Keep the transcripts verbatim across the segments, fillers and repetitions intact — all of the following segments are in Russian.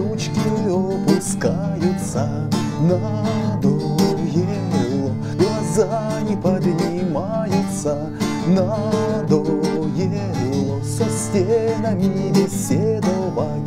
ручки опускаются, надоело, глаза не поднимаются, надоело со стенами беседовать,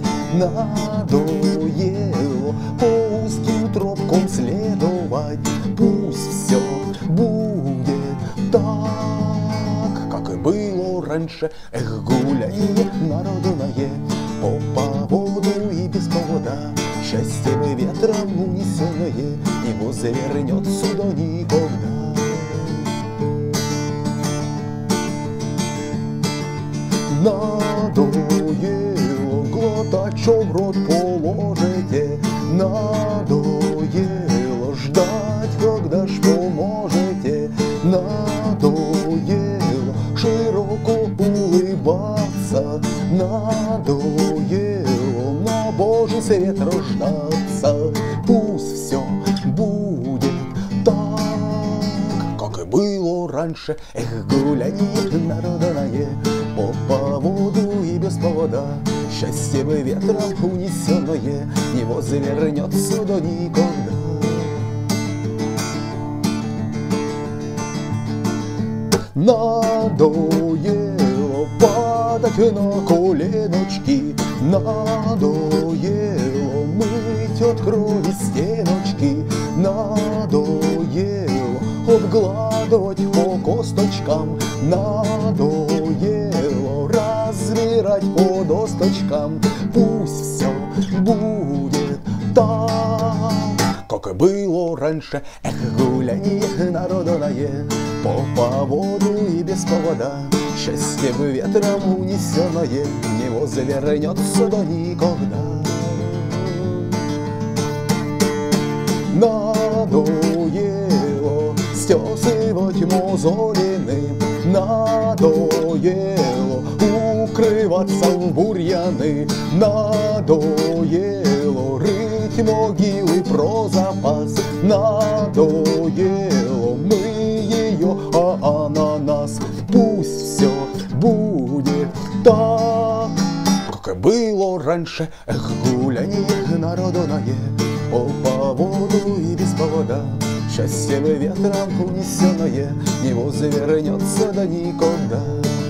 надоело по узким тропкам следовать. Пусть все будет так, как и было раньше. Эх, гулянье народное по поводу и без повода, счастье ветром унесенное не возвернет сюда никогда. Надоело глотать, что в рот положите, надоело ждать, когда ж поможете, надоело широко улыбаться, надоело на Божий свет рождаться. Пусть все будет так, как и было раньше. Эх, гулянье народное по поводу и без повода, счастье бы ветром унесенное не возвернет сюда никогда. Надоело падать на коленочки, надоело мыть от крови стеночки, надоело обгладывать по косточкам, надоело разбирать по досточкам. Пусть все будет так, как и было раньше. Эх, гулянье народное по поводу и без повода, счастье бы ветром унесенное не возвернет сюда никогда. Надоело стесывать мозолины, надоело укрываться в бурьяны, надоело рыть могилы про запас, надоело мы ее, а она нас. Пусть все будет так, как и было раньше. Эх, гулянье народное по поводу и без повода, счастье ветром унесенное не возвернется до никогда.